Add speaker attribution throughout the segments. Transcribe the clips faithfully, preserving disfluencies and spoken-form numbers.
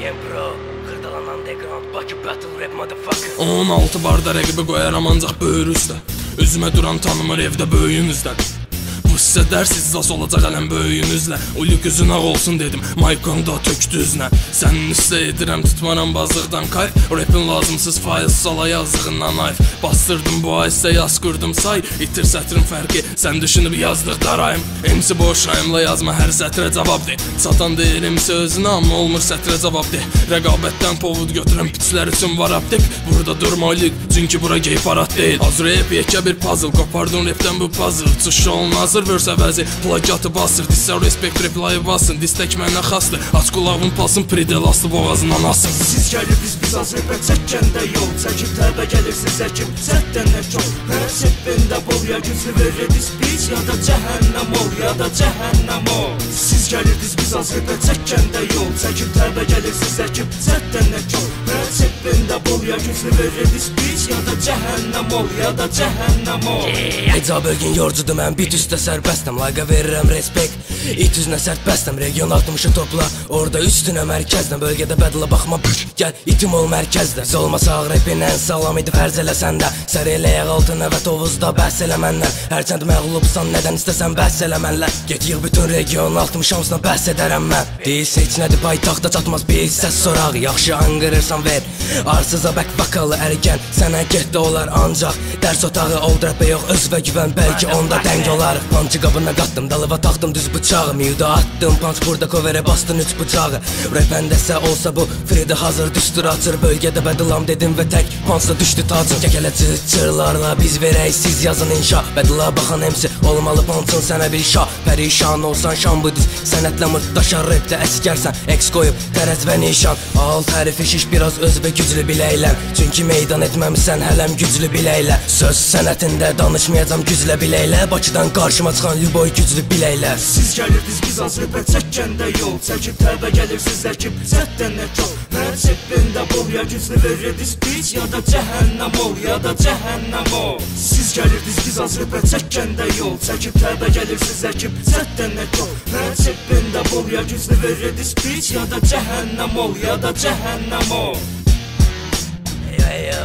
Speaker 1: Pro, kırdalanan degrant, Bakı battle rap motherfucker.
Speaker 2: on altı barda rəqibi qoyaram ancaq böyür üstə. Üzümə duran tanımır evdə böyüyünüzdən. Bu sizə dərsiz zas olacaq ələm böyüyünüzlə. Uyuq üzün ağ olsun dedim, Maykonda tökdü üzünə. Sənin üstə edirəm, tutmaram bazıqdan kayf. Rapin lazımsız faiz sala yazığından ayf. Bastırdım bu ay sizə yaz qırdım say. İtir sətrin fərqi, sən düşünüb yazdıq darayım. M C boş rayımla yazma, hər sətrə cavab de. Satan deyir M C özünə, amma olmur sətrə cavab de. Rəqabətdən povud götürən piçlər üçün var aptek. Burada durmalıyıq, çünki bura gey parat deyil. Az rap yekə bir puzzle, qopardın rapdən bu puzzle. Çıxış olmaz versə vəzi, plagiatı basır. Dissə respekt replayı basın, distek mənə xastır. Aç qulağın pasın, pridelaslı boğazından asın.
Speaker 3: Siz gəlirdiniz biz az repə çəkkəndə yol çəkib təbə gəlirsiz əkim, sətdən nə çox. Hər səttəndə bol ya güclü verirdiniz biz, ya da cəhənnəm ol, ya da cəhənnəm ol. Siz gəlirdiniz biz az repə çəkkəndə yol çəkib təbə gəlirsiz əkim, sətdən nə çox. Hər səttəndə bol ya güclü verirdiniz biz, ya da cəhənnəm ol, ya da cəhənnəm ol.
Speaker 1: Hecab ölgün yorcudur mən bit üstə sərbəstəm, layqa verirəm respekt. İt üzünə sərt bəstəm, region altmışı topla, orada üstünə mərkəzdən. Bölgədə bədlə baxma, büş, gəl itim ol mərkəzdə. Olmasa ağ repin ən sağlam idi fərz eləsən də. Sər eləyək altına və tovuzda bəhs elə məndən. Hərçənd məğlubsan, nədən istəsən bəhs elə mənlə. Get yığ bütün region altmış hamısına bəhs edərəm mən. Deyilsə heç nədir paytaxta çatmaz bir səs sorağı. Yaxşı anqırırsan ver, arsıza bək vakalı ərgən. Sənə getdə olar ancaq dərs otağı ol rəpə yox özvə güvən, bəlkə onda dəng olar. Pancı qabına qatdım, dalıva taxdım düz bıçağı. Miuda attım, panç burada kovere bastın üç bıçağı. Rapəndəsə olsa bu Fredi hazır düşdür açır. Bölgədə bədilam dedim və tək pansla düşdü tacın. Kəkələ çırçırlarla biz verək siz yazın inşa. Bədila baxan emsi olmalı pansın sənə bir şah. Pərişan olsan şan bu diz sənətlə mırtdaşar. Rapdə əskərsən eks qoyub tərəz və nişan. Alt hərifi şiş biraz öz və güclü biləylən. Çünki meydan etməmisən hələm güclü biləylə. Söz sənətində danışmayacam güclə biləylə. Bakıdan qarşıma çıxan Lüboy güclü biləylə.
Speaker 3: Siz gəlirdiniz biz az repə çəkkəndə yol çəkib təbə gəlirsiz əkim, sətdən nə çox. Hər səttəndə bol ya güclü verirdiniz biz, ya da cəhənnəm ol, ya da cəhənnəm ol. Siz gəlirdiniz biz az repə çəkkəndə yol çəkib təbə gəlirsiz əkim, sətdən nə çox. Hər səttəndə bol ya güclü verirdiniz biz, ya da cəhənnəm ol, ya da cəhənnəm ol.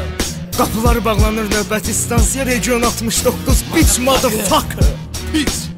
Speaker 4: Qapıları bağlanır növbəti stansiya, region altmış doqquz bitch motherfucker. Bitch.